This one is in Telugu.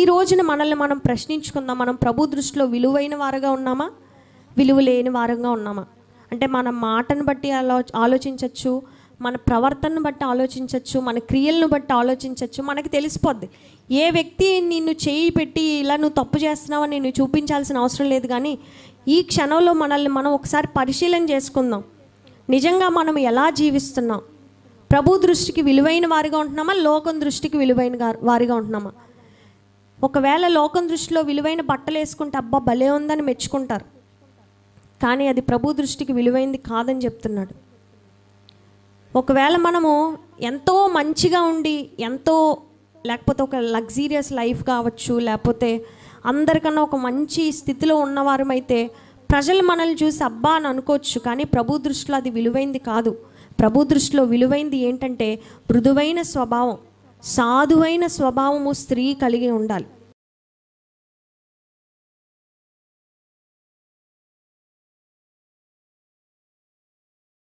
రోజున మనల్ని మనం ప్రశ్నించుకుందాం. మనం ప్రభు దృష్టిలో విలువైన వారుగా ఉన్నామా, విలువ లేని వారుగా ఉన్నామా? అంటే మన మాటను బట్టి ఆలోచించవచ్చు, మన ప్రవర్తనను బట్టి ఆలోచించవచ్చు, మన క్రియలను బట్టి ఆలోచించవచ్చు. మనకి తెలిసిపోద్ది ఏ వ్యక్తి నిన్ను చేయి పెట్టి ఇలా నువ్వు తప్పు చేస్తున్నావని నిన్ను చూపించాల్సిన అవసరం లేదు. కానీ ఈ క్షణంలో మనల్ని మనం ఒకసారి పరిశీలన చేసుకుందాం. నిజంగా మనం ఎలా జీవిస్తున్నాం? ప్రభు దృష్టికి విలువైన వారిగా ఉంటున్నామా, లోకం దృష్టికి విలువైన వారిగా ఉంటున్నామా? ఒకవేళ లోకం దృష్టిలో విలువైన బట్టలు వేసుకుంటే అబ్బా భలే ఉందని మెచ్చుకుంటారు, కానీ అది ప్రభు దృష్టికి విలువైంది కాదని చెప్తున్నాడు. ఒకవేళ మనము ఎంతో మంచిగా ఉండి ఎంతో లేకపోతే ఒక లగ్జీరియస్ లైఫ్ కావచ్చు, లేకపోతే అందరికన్నా ఒక మంచి స్థితిలో ఉన్నవారమైతే ప్రజలు మనల్ని చూసి అబ్బా అని అనుకోవచ్చు, కానీ ప్రభు దృష్టిలో అది విలువైంది కాదు. ప్రభు దృష్టిలో విలువైంది ఏంటంటే మృదువైన స్వభావం, సాధువైన స్వభావము స్త్రీ కలిగి ఉండాలి.